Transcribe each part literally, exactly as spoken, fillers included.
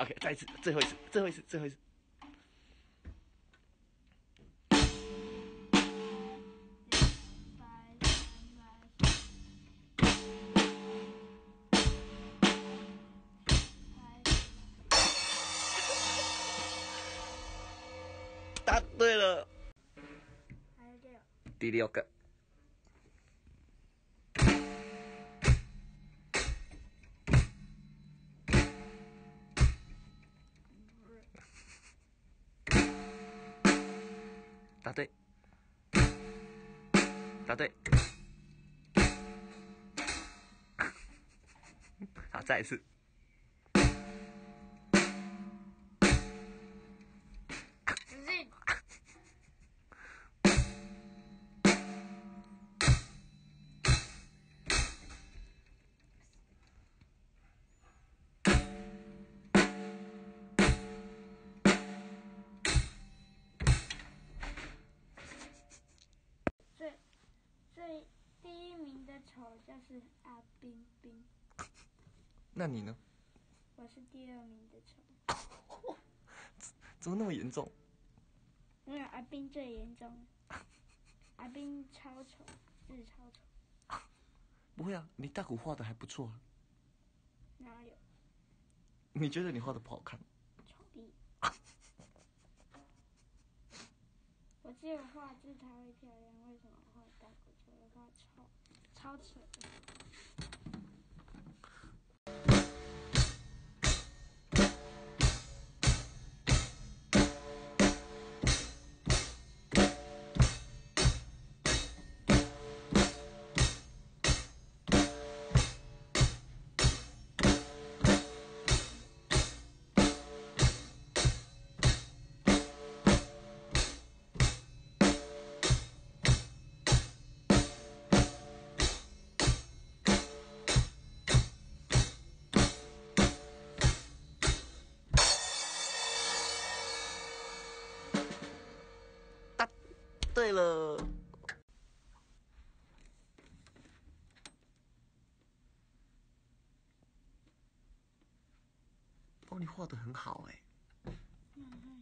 OK， 再一次，最后一次，最后一次，最后一次。答对了。 还有六。 第六个。答对，答对。好，再一次。 最最第一名的丑就是阿冰冰。 那你呢？ 我是第二名的丑。 怎么那么严重？ 因为阿冰最严重，阿冰超丑，字超丑。 不会啊，你大鼓画的还不错啊。 哪有？ 你觉得你画的不好看？ 丑逼！我只有画字才会漂亮，为什么画大鼓就会画超超丑的？ 对了，哦，你画的很好哎。 嗯，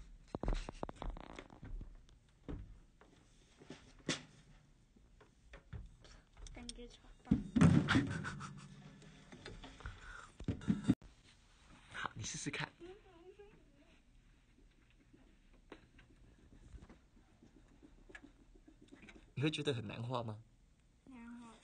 感觉超棒。 好，你试试看。你会觉得很难画吗？ 难画。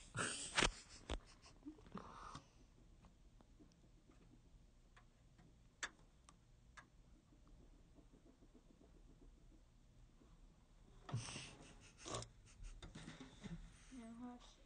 难画死。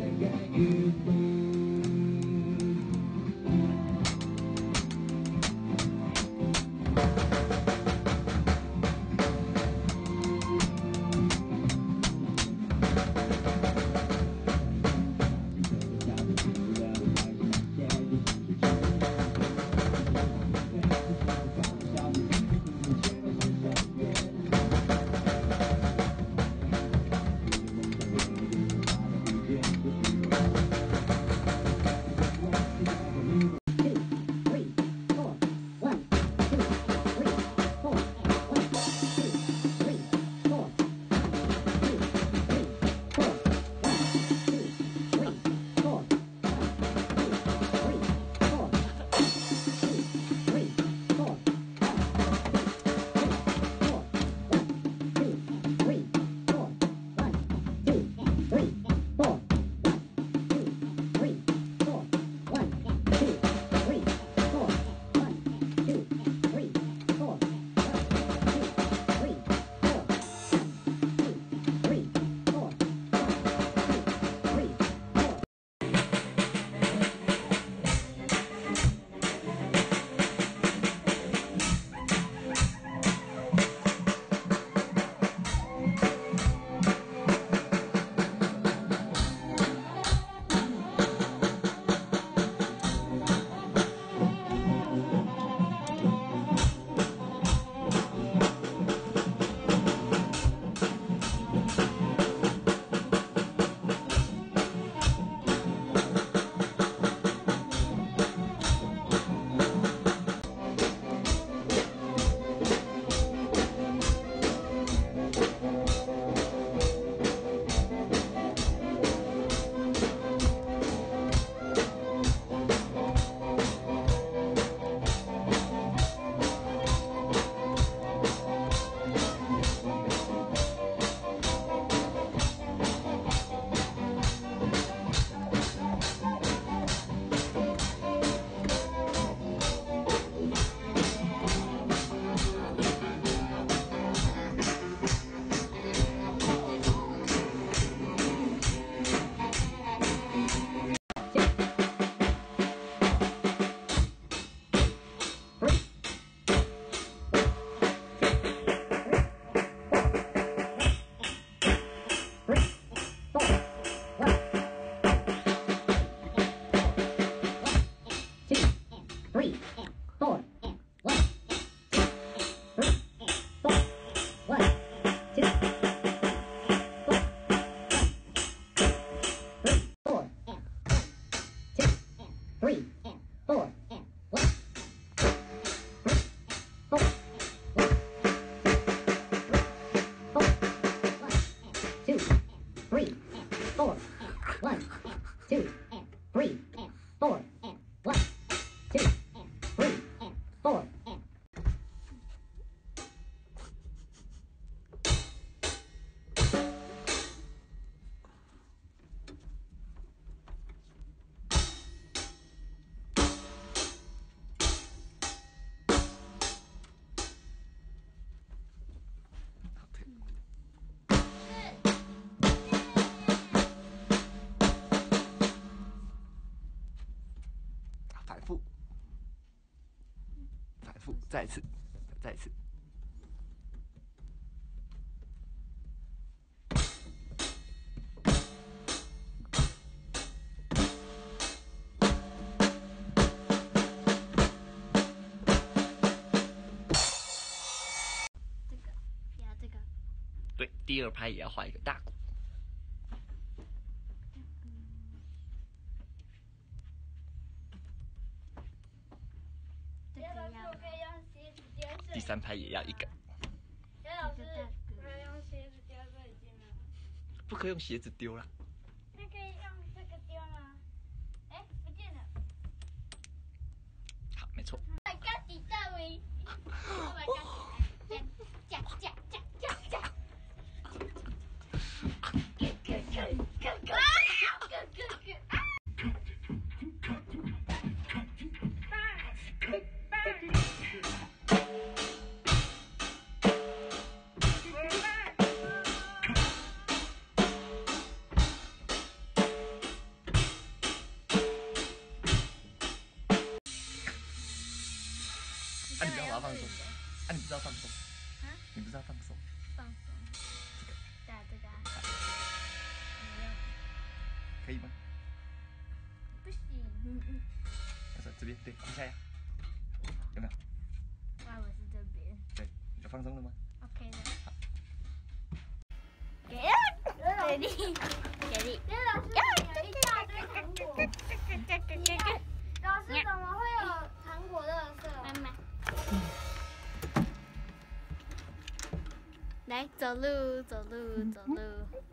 再一次，再一次。 这个，压这个。 对，第二拍也要画一个大鼓。第三拍也要一个。 袁老师，不要用鞋子丢这已经了。 不可以用鞋子丢了。 那可以用这个丢吗？哎，不见了。 好，没错。 Oh my god， 底大维。Oh my god， 加加加加加加。咯咯咯咯咯咯咯咯啊！ 放松。啊，你不知道放松？ 啊？ 你不知道放松？ 放松。 这个。 对啊，这个啊。没用。 可以吗？ 不行。嗯嗯。 我说这边对，放下呀。有没有？ 我以为是这边。 对，有放松了吗 ？OK 的。好。给啊！给力！给力！老师有一大堆糖果。老师怎么会有糖果垃圾？妈妈。来，走路，走路，走路。